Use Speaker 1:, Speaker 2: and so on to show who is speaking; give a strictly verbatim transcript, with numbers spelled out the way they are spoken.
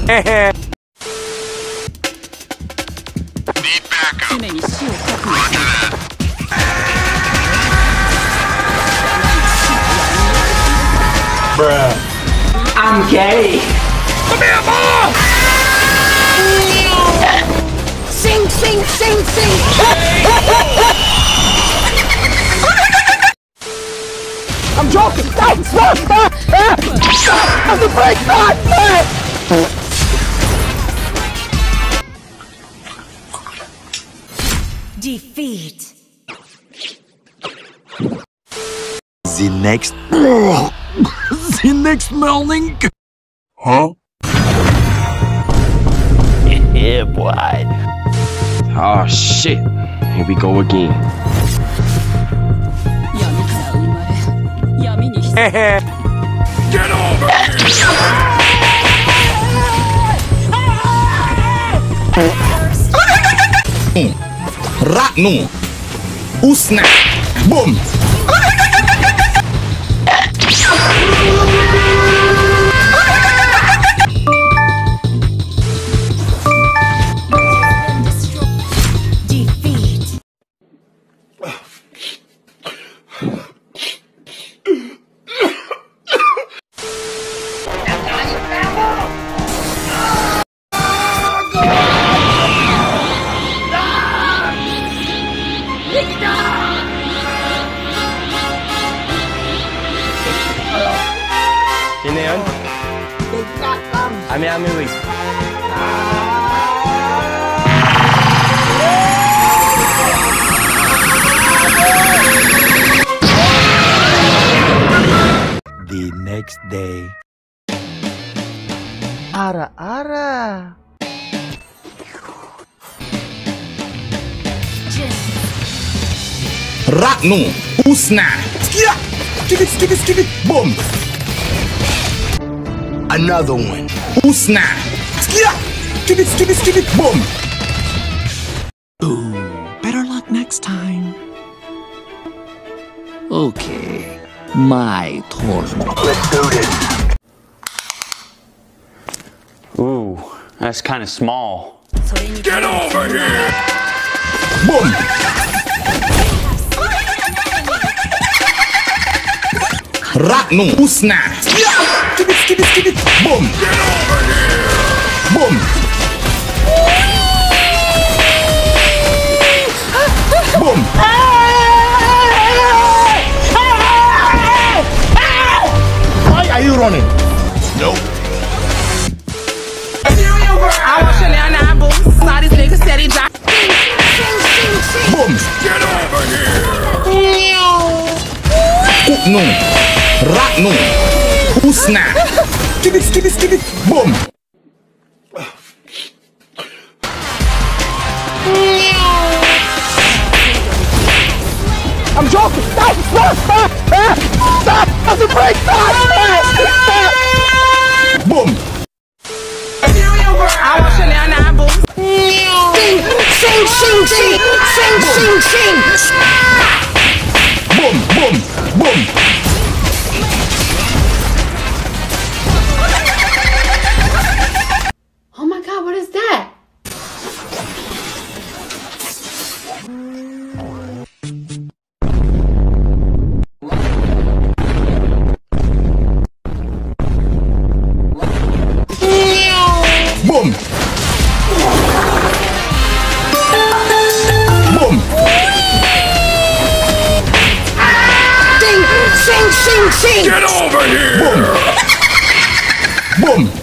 Speaker 1: backup. Roger that.
Speaker 2: Bruh.
Speaker 3: I'm gay.
Speaker 2: Come here, boy!
Speaker 4: Sing, sing, sing, sing.
Speaker 5: I'm joking. Stop! Stop! Stop! Stop! Stop the brake! Stop!
Speaker 4: Defeat.
Speaker 6: The next... the next morning...
Speaker 2: Huh?
Speaker 6: Yeah, boy.
Speaker 7: Oh shit. Here we go again.
Speaker 2: Get over here!
Speaker 8: Ratnu. Usna. Boom.
Speaker 7: Sino yun? Ami-ami wait.
Speaker 6: The next day...
Speaker 5: Ara-ara.
Speaker 8: Ratnu. Usna. Skia. Skip it, skip it, skip it. Boom. Another one. Usna. Skia. Skip it, skip it, skip it. Boom.
Speaker 6: Ooh, better luck next time. Okay, my turn.
Speaker 8: Let's do this.
Speaker 9: Ooh, that's kind of small.
Speaker 2: Get over here!
Speaker 8: Boom. Ratnu. Usna. Skia. Skip it, skip it, skip it. Boom.
Speaker 2: Get over here!
Speaker 8: Boom. Boom. Why are you running? Nope.
Speaker 3: I want Chanel nine boots. Saw this nigga said he dropped.
Speaker 8: Boom.
Speaker 2: Get over here!
Speaker 8: Kuknu. Ratnu. Usna. Skip it, skip it, skip it. Boom.
Speaker 5: I'm joking. Stop! Stop! Stop! Stop! Stop! Stop the brake! Stop! Stop!
Speaker 8: Boom.
Speaker 3: I want Chanel nine boots.
Speaker 4: Sing, sing, sing, sing, sing, sing, sing.
Speaker 8: Boom, boom, boom.
Speaker 4: Oh my God, what is that?
Speaker 8: Boom. Boom.
Speaker 4: Sing, sing, sing, sing.
Speaker 2: Get over here!
Speaker 8: Boom. Boom.